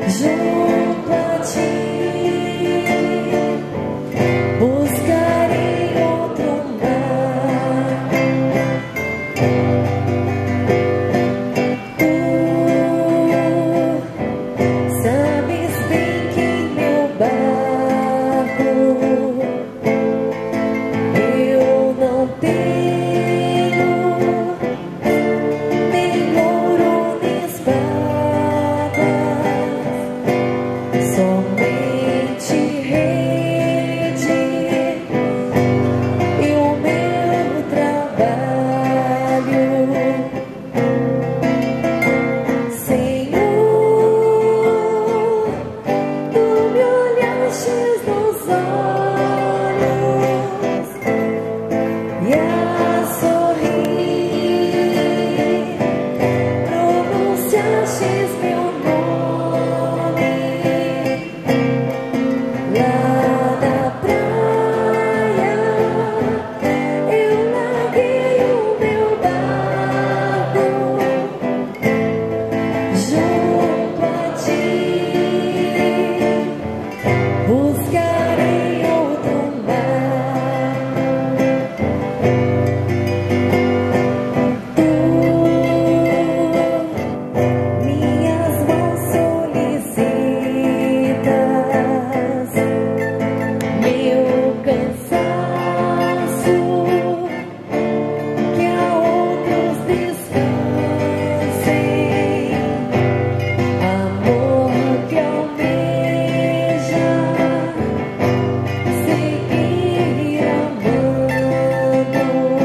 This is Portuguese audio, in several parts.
junto a ti, buscarei outro mar. Tu sabes bem que meu barco eu não tenho nem ouro nem espadas, somente rede e o meu trabalho. Senhor, tu me olhastes nos olhos e a sorrir pronunciastes meu nome. Lá na praia eu larguei o meu barco junto a ti, buscarei outro mar. Minhas mãos solicitas, meu cansaço, que a outros descansem, amor que almeja seguir amando.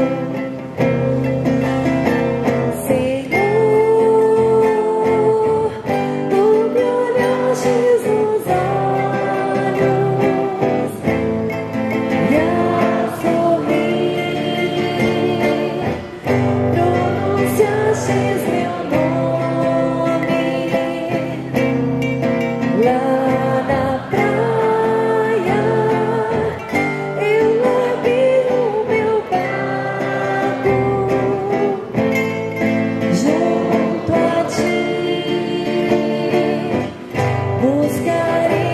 Senhor, tu me olhastes nos olhos e a sorrir pronunciastes meu nome. Lá na praia eu larguei o meu barco junto a ti, buscarei